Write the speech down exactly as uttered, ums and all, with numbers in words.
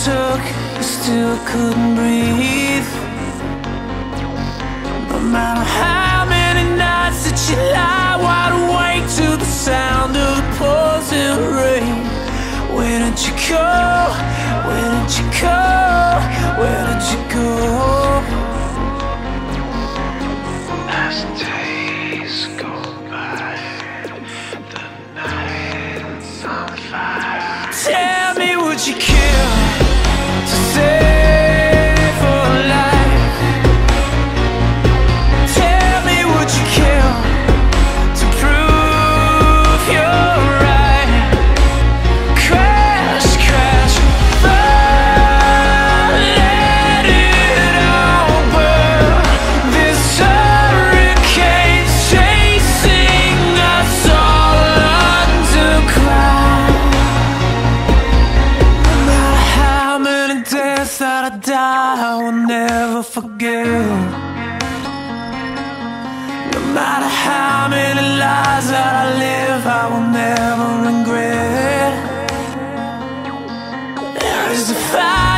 took, I still couldn't breathe. No matter how many nights that you lie wide awake to the sound of the pouring rain. Where did you go? Where did you go? Where did you go? As days go by, the night's on fire. Tell me, would you kill to save a life? Tell me, would you kill to prove you're right? Crash, crash, burn, let it all burn. This hurricane's chasing us all underground. No matter how many deaths that I die, I will never forget. No matter how many lies that I live, I will never regret. There is a fire